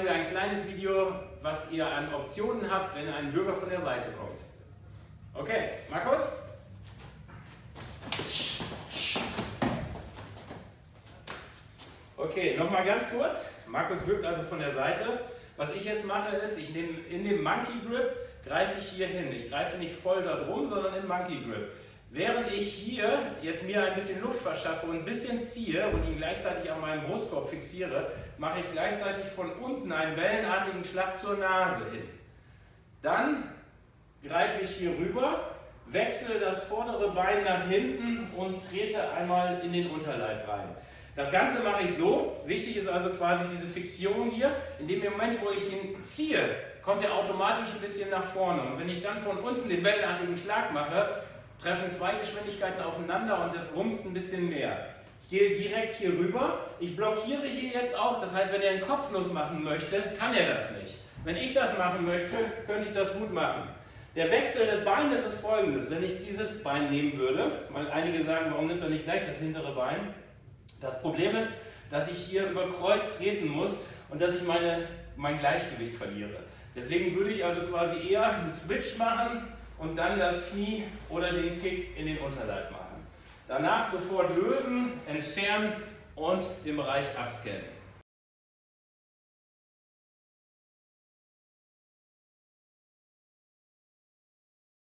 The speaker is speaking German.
zeigen wir ein kleines Video, was ihr an Optionen habt, wenn ein Bürger von der Seite kommt. Okay, Markus? Okay, nochmal ganz kurz. Markus wirkt also von der Seite. Was ich jetzt mache ist, ich nehme in dem Monkey Grip, greife ich hier hin. Ich greife nicht voll da drum, sondern im Monkey Grip. Während ich hier jetzt mir ein bisschen Luft verschaffe und ein bisschen ziehe und ihn gleichzeitig an meinem Brustkorb fixiere, mache ich gleichzeitig von unten einen wellenartigen Schlag zur Nase hin. Dann greife ich hier rüber, wechsle das vordere Bein nach hinten und trete einmal in den Unterleib rein. Das Ganze mache ich so, wichtig ist also quasi diese Fixierung hier, in dem Moment, wo ich ihn ziehe, kommt er automatisch ein bisschen nach vorne. Und wenn ich dann von unten den wellenartigen Schlag mache, treffen zwei Geschwindigkeiten aufeinander und das rumst ein bisschen mehr. Ich gehe direkt hier rüber, ich blockiere hier jetzt auch, das heißt, wenn er einen Kopfnuss machen möchte, kann er das nicht. Wenn ich das machen möchte, könnte ich das gut machen. Der Wechsel des Beines ist folgendes, wenn ich dieses Bein nehmen würde, weil einige sagen, warum nimmt er nicht gleich das hintere Bein? Das Problem ist, dass ich hier über Kreuz treten muss und dass ich mein Gleichgewicht verliere. Deswegen würde ich also quasi eher einen Switch machen und dann das Knie oder den Kick in den Unterleib machen. Danach sofort lösen, entfernen und den Bereich abscannen.